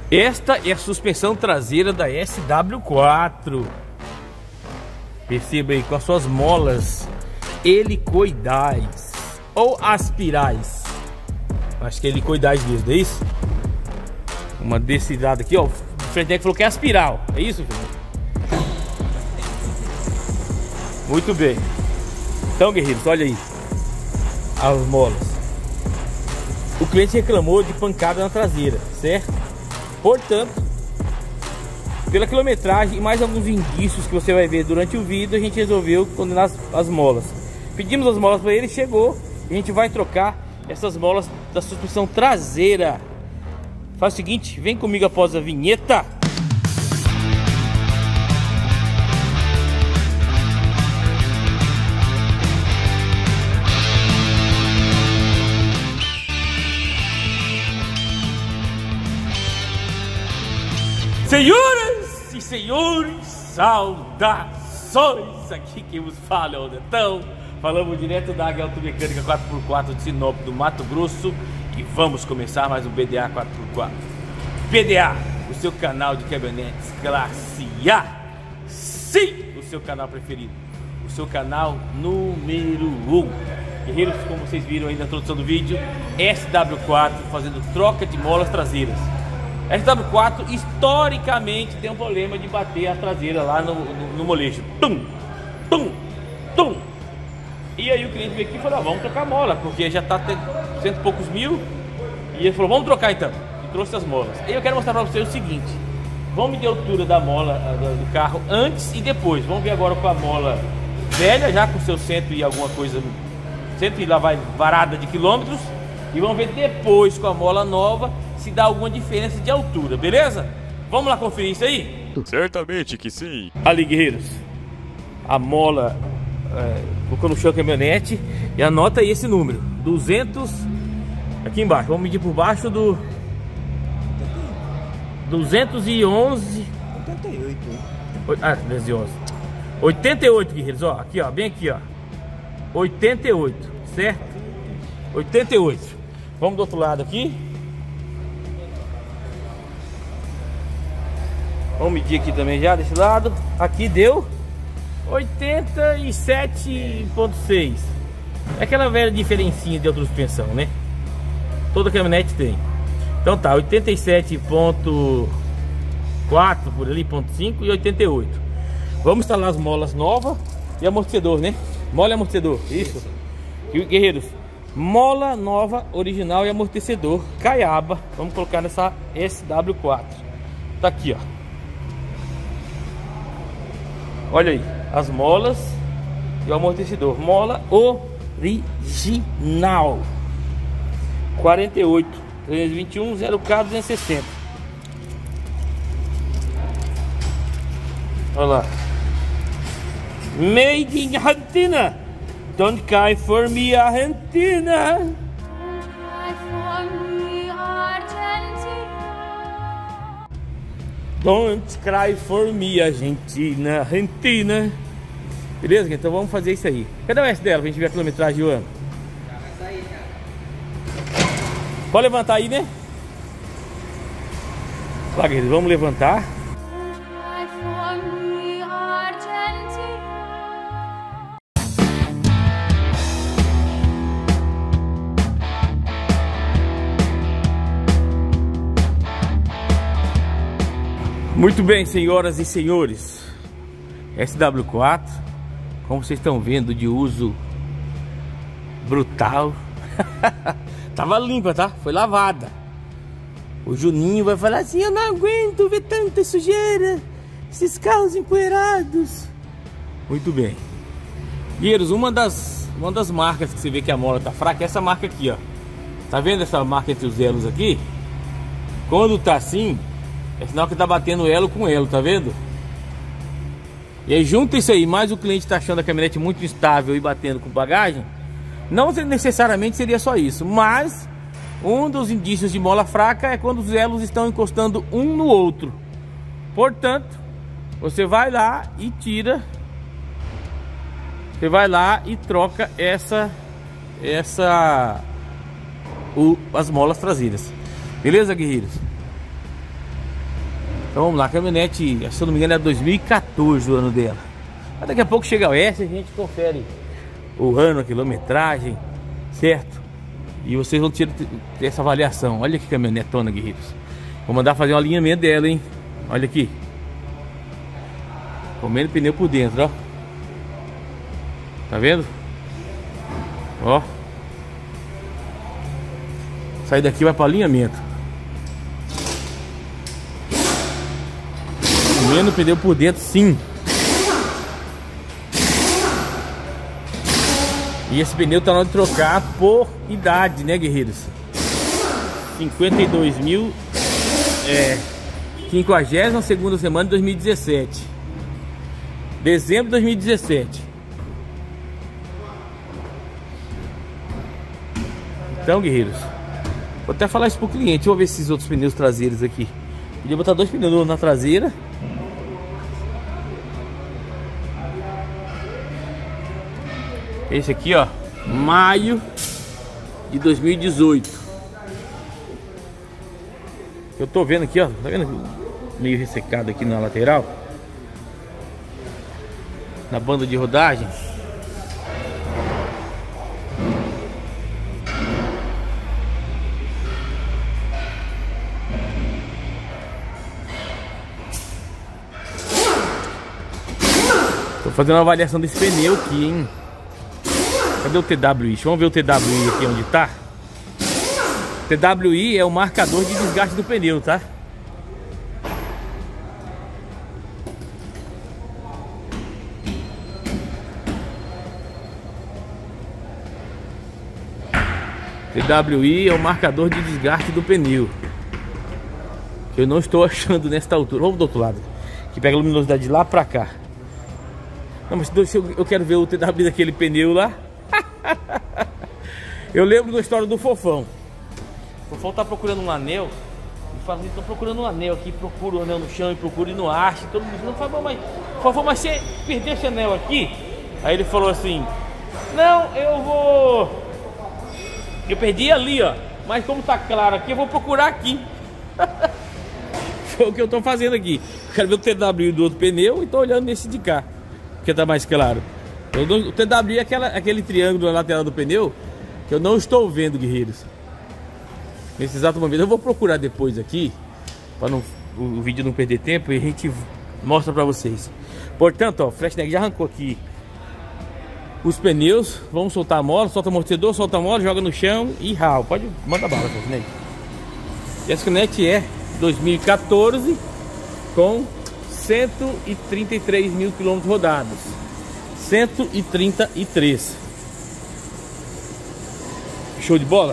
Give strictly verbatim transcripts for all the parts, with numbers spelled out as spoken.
Esta é a suspensão traseira da S W quatro. Perceba aí, com as suas molas helicoidais ou aspirais. Acho que é helicoidais mesmo, é isso? Uma desse lado aqui, ó. O Fredneck falou que é aspiral. É isso, Fredneck? Muito bem. Então, guerreiros, olha aí as molas. O cliente reclamou de pancada na traseira, certo? Portanto, pela quilometragem e mais alguns indícios que você vai ver durante o vídeo, a gente resolveu condenar as, as molas. Pedimos as molas para ele, chegou, e a gente vai trocar essas molas da suspensão traseira. Faz o seguinte, vem comigo após a vinheta. Senhoras e senhores, saudações! Aqui quem vos fala é o Netão. Falamos direto da Águia Automecânica quatro por quatro de Sinop, do Mato Grosso. E vamos começar mais um B D A quatro por quatro. B D A, o seu canal de caminhonetes classe A. Sim, o seu canal preferido. O seu canal número um. Guerreiros, como vocês viram aí na introdução do vídeo, S W quatro fazendo troca de molas traseiras. S W quatro historicamente tem um problema de bater a traseira lá no, no, no molejo. Tum, tum, tum. E aí o cliente veio aqui e falou, ah, vamos trocar a mola, porque já está cento e poucos mil. E ele falou, vamos trocar então. E trouxe as molas. E eu quero mostrar para vocês o seguinte. Vamos medir a altura da mola do, do carro antes e depois. Vamos ver agora com a mola velha, já com seu cento e alguma coisa, cento e lá vai varada de quilômetros. E vamos ver depois com a mola nova se dá alguma diferença de altura, beleza? Vamos lá conferir isso aí? Certamente que sim. Ali, guerreiros, a mola é, colocou no chão a caminhonete e anota aí esse número, duzentos, aqui embaixo, vamos medir por baixo do duzentos e onze, oitenta e oito. Ah, duzentos e onze, oitenta e oito, guerreiros, ó, aqui ó, bem aqui ó, oitenta e oito, certo? oitenta e oito. Vamos do outro lado aqui. Vamos medir aqui também já desse lado. Aqui deu oitenta e sete ponto seis. É aquela velha diferencinha de outra suspensão, né? Toda caminhonete tem. Então tá, oitenta e sete ponto quatro por ali, ponto cinco e oitenta e oito. Vamos instalar as molas novas e amortecedor, né? Mola e amortecedor, isso. E guerreiros, mola nova, original e amortecedor Caiaba. Vamos colocar nessa S W quatro. Tá aqui, ó. Olha aí, as molas e o amortecedor. Mola original quarenta e oito, trezentos e vinte e um, zero K duzentos e sessenta. Olha lá. Made in Argentina. Don't cry for me, Argentina. Don't cry for me, Argentina, Argentina. Beleza? Então vamos fazer isso aí. Cadê o S dela pra gente ver a quilometragem do ano? Já vai sair, já. Pode levantar aí, né? Lá, guerreiros, vamos levantar. Muito bem, senhoras e senhores, S W quatro, como vocês estão vendo, de uso brutal. Tava limpa, tá? Foi lavada. O Juninho vai falar assim, eu não aguento ver tanta sujeira, esses carros empoeirados. Muito bem. Guerreiros, uma das, uma das marcas que você vê que a mola tá fraca é essa marca aqui, ó. Tá vendo essa marca entre os elos aqui? Quando tá assim, é sinal que tá batendo elo com elo, tá vendo? E aí junta isso aí, mais o cliente tá achando a caminhonete muito instável e batendo com bagagem. Não necessariamente seria só isso, mas um dos indícios de mola fraca é quando os elos estão encostando um no outro. Portanto, você vai lá e tira, você vai lá e troca essa, essa, o, as molas traseiras. Beleza, guerreiros? Então vamos lá, a caminhonete, se eu não me engano é dois mil e quatorze o ano dela. Mas daqui a pouco chega o S, a gente confere o ano, a quilometragem, certo? E vocês vão ter, ter essa avaliação. Olha que caminhonetona, guerreiros. Vou mandar fazer um alinhamento dela, hein? Olha aqui. Comendo pneu por dentro, ó. Tá vendo? Ó. Sai daqui, vai para alinhamento. Comendo pneu por dentro, sim. E esse pneu tá na hora de trocar por idade, né, guerreiros? cinquenta e dois mil, é, quinquagésima segunda semana de dois mil e dezessete. Dezembro de dois mil e dezessete. Então, guerreiros, vou até falar isso pro cliente. Vou ver esses outros pneus traseiros aqui. Podia botar dois pneus na traseira. Esse aqui, ó, maio de dois mil e dezoito. Eu tô vendo aqui, ó, tá vendo? Meio ressecado aqui na lateral, na banda de rodagem. Tô fazendo uma avaliação desse pneu aqui, hein? Cadê o T W I? Vamos ver o T W I aqui onde tá. T W I é o marcador de desgaste do pneu, tá? T W I é o marcador de desgaste do pneu. Eu não estou achando nesta altura. Vamos do outro lado, que pega a luminosidade de lá pra cá. Não, mas eu quero ver o T W I daquele pneu lá. Eu lembro da história do Fofão. O Fofão tá procurando um anel e fala assim: tô procurando um anel aqui, procura o anel no chão e procura e não acha. Todo mundo não fala, mas Fofão, mas você perdeu esse anel aqui? Aí ele falou assim: não, eu vou, eu perdi ali, ó, mas como tá claro aqui, eu vou procurar aqui. Foi o que eu tô fazendo aqui. Quero ver o T W I do outro pneu e tô olhando nesse de cá, porque tá mais claro. O T W I é aquela, aquele triângulo na lateral do pneu que eu não estou vendo, guerreiros. Nesse exato momento eu vou procurar depois aqui, para não, o, o vídeo não perder tempo, e a gente mostra para vocês. Portanto, ó, o Freshneck já arrancou aqui os pneus. Vamos soltar a mola, solta o amortecedor, solta a mola, joga no chão e rau. Pode mandar bala, Freshneck. E essa caminhonete é dois mil e quatorze com cento e trinta e três mil quilômetros rodados. cento e trinta e três. Show de bola?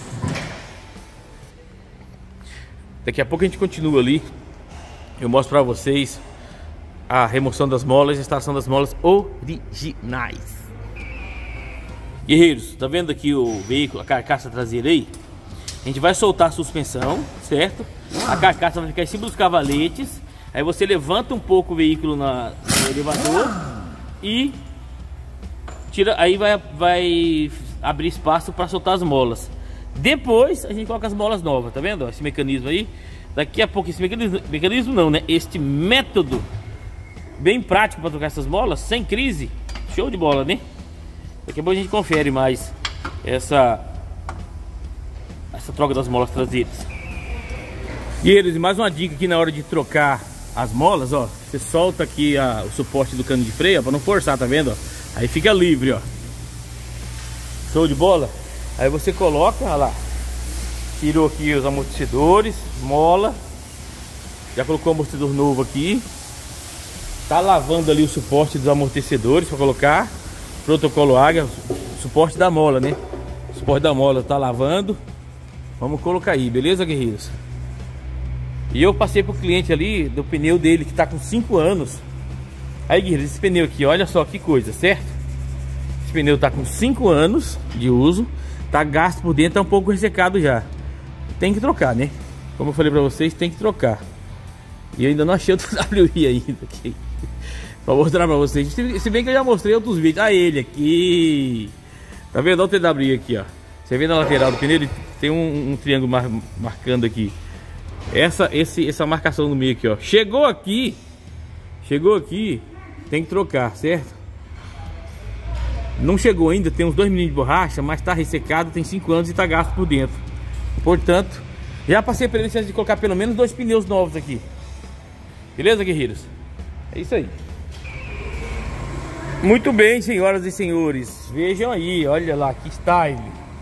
Daqui a pouco a gente continua ali. Eu mostro pra vocês a remoção das molas e a instalação das molas originais. Guerreiros, tá vendo aqui o veículo, a carcaça traseira aí? A gente vai soltar a suspensão, certo? A carcaça vai ficar em cima dos cavaletes. Aí você levanta um pouco o veículo na, no elevador e tira, aí vai, vai abrir espaço para soltar as molas. Depois a gente coloca as molas novas, tá vendo? Esse mecanismo aí. Daqui a pouco esse mecanismo, mecanismo não, né? Este método bem prático para trocar essas molas sem crise. Show de bola, né? Daqui a pouco a gente confere mais essa essa troca das molas traseiras. E eles, mais uma dica aqui na hora de trocar as molas, ó. Você solta aqui a, o suporte do cano de freio para não forçar, tá vendo? Ó? Aí fica livre, ó. Show de bola? Aí você coloca, olha lá. Tirou aqui os amortecedores, mola. Já colocou o amortecedor novo aqui. Tá lavando ali o suporte dos amortecedores para colocar. Protocolo Águia, suporte da mola, né? O suporte da mola tá lavando. Vamos colocar aí, beleza, guerreiros? E eu passei pro cliente ali do pneu dele que tá com cinco anos. Aí, guerreiros, esse pneu aqui, olha só que coisa, certo? Esse pneu tá com cinco anos de uso. Tá gasto por dentro, tá um pouco ressecado já. Tem que trocar, né? Como eu falei pra vocês, tem que trocar. E eu ainda não achei o T W I ainda aqui pra mostrar pra vocês. Se bem que eu já mostrei outros vídeos. Ah, ele aqui. Tá vendo? Olha o T W I aqui, ó. Você vê na lateral do pneu, ele tem um, um triângulo mar, marcando aqui. essa, esse, essa marcação no meio aqui, ó. Chegou aqui, chegou aqui, tem que trocar, certo? Não chegou ainda, tem uns dois milímetros de borracha, mas tá ressecado, tem cinco anos e tá gasto por dentro. Portanto, já passei pela licença de colocar pelo menos dois pneus novos aqui. Beleza, guerreiros? É isso aí. Muito bem, senhoras e senhores. Vejam aí, olha lá, que style.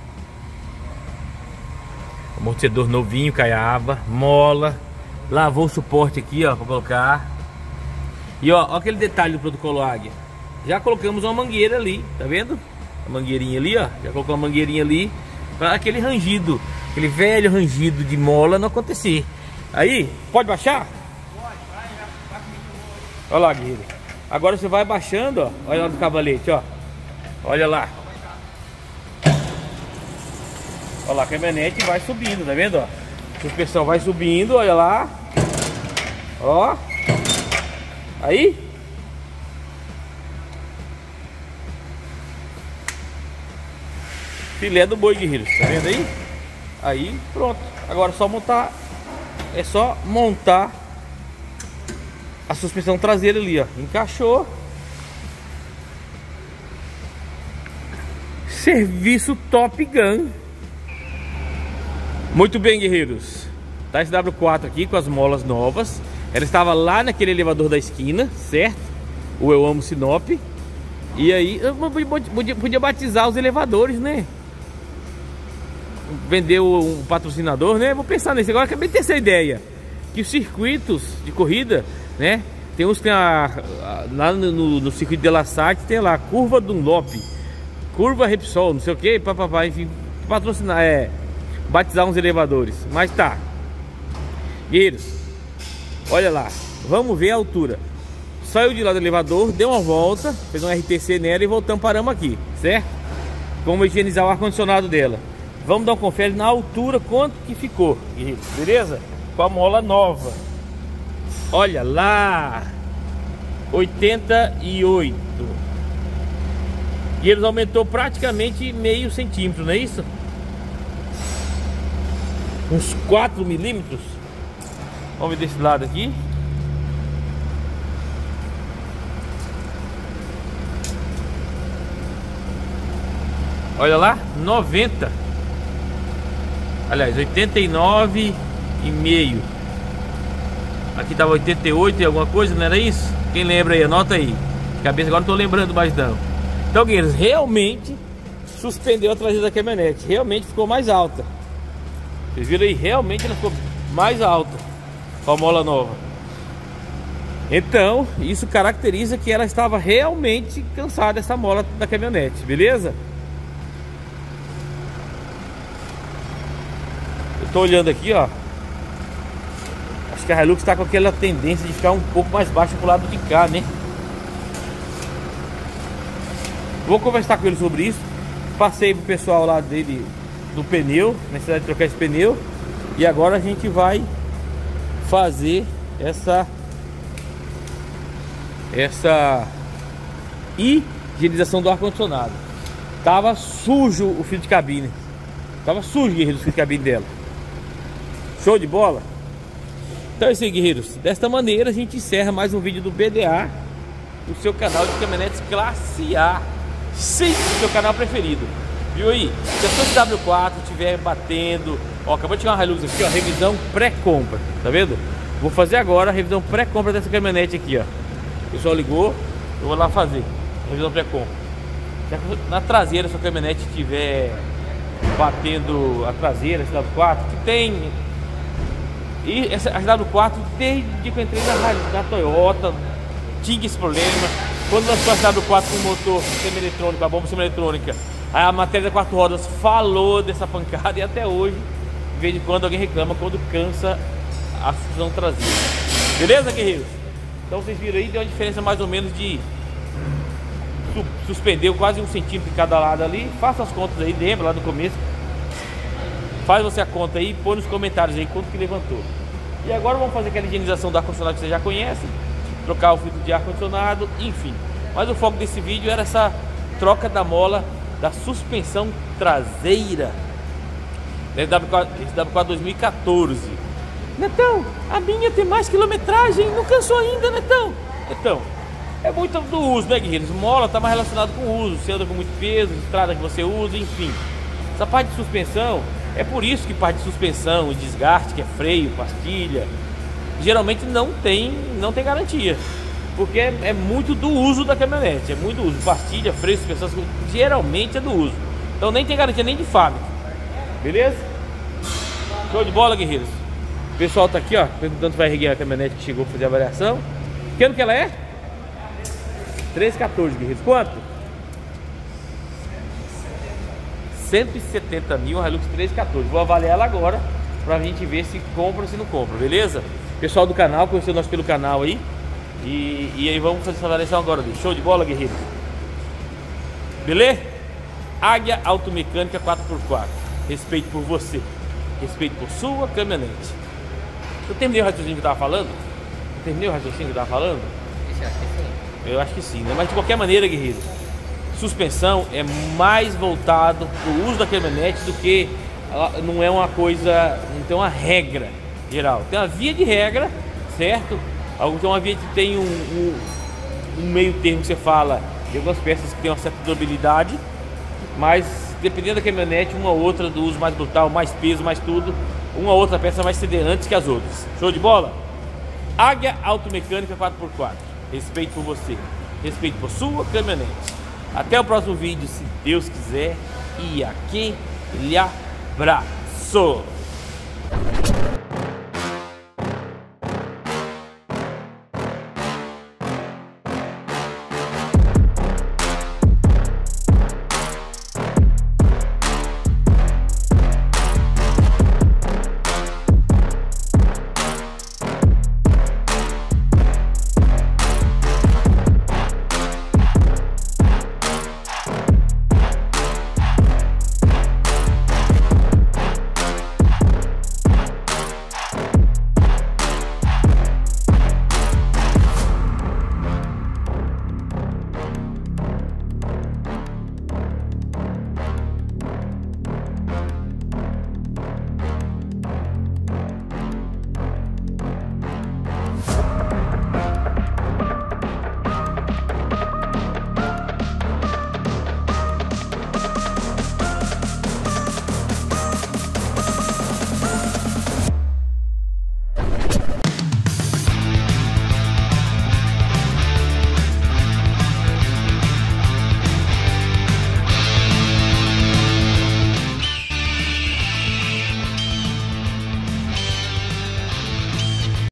Amortecedor novinho, caiaba, mola. Lavou o suporte aqui, ó, pra colocar. E ó, ó aquele detalhe do protocolo Águia. Já colocamos uma mangueira ali, tá vendo? A mangueirinha ali, ó. Já colocou uma mangueirinha ali para aquele rangido, aquele velho rangido de mola não acontecer. Aí, pode baixar? Pode, vai, vai. Olha lá, guerreiro. Agora você vai baixando, ó. Olha lá do cavalete, ó. Olha lá. Olha lá, a caminhonete vai subindo, tá vendo, ó? A suspensão vai subindo, olha lá. Ó. Aí. Filé do boi, guerreiros, tá vendo aí? Aí, pronto. Agora é só montar. É só montar a suspensão traseira ali, ó. Encaixou. Serviço Top Gun. Muito bem, guerreiros. Tá esse W quatro aqui com as molas novas. Ela estava lá naquele elevador da esquina, certo? O Eu Amo Sinop. E aí, eu podia, podia batizar os elevadores, né? Vender um patrocinador, né? Vou pensar nisso agora. Acabei de ter essa ideia. Que os circuitos de corrida, né? Tem uns que tem a, a, lá no, no, no circuito de La Salle tem lá curva Dunlop, curva Repsol, não sei o que, papapá, enfim, patrocinar, é batizar uns elevadores. Mas tá, guerreiros, olha lá, vamos ver a altura. Saiu de lá do elevador, deu uma volta, fez um R T C nela e voltamos, paramos aqui, certo? Vamos higienizar o ar-condicionado dela. Vamos dar um confere na altura, quanto que ficou, guerreiros, beleza? Com a mola nova. Olha lá, oitenta e oito. E eles aumentou praticamente meio centímetro, não é isso? Uns quatro milímetros. Vamos ver desse lado aqui. Olha lá, noventa. Aliás, oitenta e nove e meio. Aqui tava oitenta e oito e alguma coisa, não era isso? Quem lembra aí, anota aí. Cabeça agora não tô lembrando mais não. Então, guerreiros, realmente suspendeu a traseira da caminhonete. Realmente ficou mais alta. Vocês viram aí? Realmente ela ficou mais alta com a mola nova. Então, isso caracteriza que ela estava realmente cansada, essa mola da caminhonete, beleza? Eu tô olhando aqui, ó. Acho que a Hilux está com aquela tendência de ficar um pouco mais baixa pro lado de cá, né? Vou conversar com ele sobre isso. Passei pro pessoal lá dele do pneu, necessidade de trocar esse pneu. E agora a gente vai fazer essa Essa higienização do ar-condicionado. Tava sujo o filtro de cabine. Tava sujo, guerreiros, o filtro de cabine dela. Show de bola? Então é isso aí, guerreiros. Desta maneira a gente encerra mais um vídeo do B D A, o seu canal de caminhonetes classe A. Sim, o seu canal preferido. Viu aí? Se a sua W quatro estiver batendo, ó, acabou de chegar uma Hilux aqui, ó, revisão pré-compra, tá vendo? Vou fazer agora a revisão pré-compra dessa caminhonete aqui, ó. O pessoal ligou, eu vou lá fazer a revisão pré-compra. Na traseira, se a caminhonete estiver batendo a traseira, essa W quatro, que tem... E essa a W quatro, desde que eu entrei na, na Toyota, tinha esse problema. Quando lançou a W quatro com o motor semi-eletrônico, a bomba semi-eletrônica, a matéria das quatro rodas falou dessa pancada e até hoje, de vez em quando, alguém reclama quando cansa a suspensão traseira. Beleza, guerreiros? Então vocês viram aí, deu uma diferença mais ou menos de... Su suspendeu quase um centímetro de cada lado ali. Faça as contas aí, lembra lá no começo. Faz você a conta aí, põe nos comentários aí quanto que levantou. E agora vamos fazer aquela higienização do ar-condicionado que você já conhece, trocar o filtro de ar-condicionado, enfim. Mas o foco desse vídeo era essa troca da mola da suspensão traseira. Esse W quatro dois mil e quatorze. Netão, a minha tem mais quilometragem, não cansou ainda, Netão. Netão, é muito do uso, né, guerreiros? Mola tá mais relacionado com o uso, você anda com muito peso, estrada que você usa, enfim. Essa parte de suspensão, é por isso que parte de suspensão e desgaste, que é freio, pastilha, geralmente não tem, não tem garantia. Porque é, é muito do uso da caminhonete, é muito uso. Pastilha, freio, suspensão, geralmente é do uso. Então nem tem garantia nem de fábrica. Beleza? Show de bola, guerreiros. O pessoal tá aqui, ó, perguntando se vai erguer a caminhonete que chegou a fazer a avaliação. Que ano que ela é? três quatorze, guerreiros. Quanto? cento e setenta mil, Hilux três quatorze. Vou avaliar ela agora pra gente ver se compra ou se não compra, beleza? Pessoal do canal, conheceu nós pelo canal aí. E, e aí vamos fazer essa avaliação agora. Show de bola, guerreiros. Beleza? Águia Automecânica quatro por quatro. Respeito por você, respeito por sua caminhonete. Eu terminei o raciocínio que eu tava falando? Eu terminei o raciocínio que eu tava falando? Você acha que sim? Eu acho que sim, né? Mas de qualquer maneira, guerreiros, suspensão é mais voltado para o uso da caminhonete do que não é uma coisa, não tem uma regra geral. Tem uma via de regra, certo? Tem uma via que tem um, um, um meio termo que você fala de algumas peças que tem uma certa durabilidade, mas dependendo da caminhonete, uma ou outra do uso mais brutal, mais peso, mais tudo, uma ou outra peça vai ceder antes que as outras. Show de bola? Águia Automecânica quatro por quatro. Respeito por você, respeito por sua caminhonete. Até o próximo vídeo, se Deus quiser. E aquele abraço.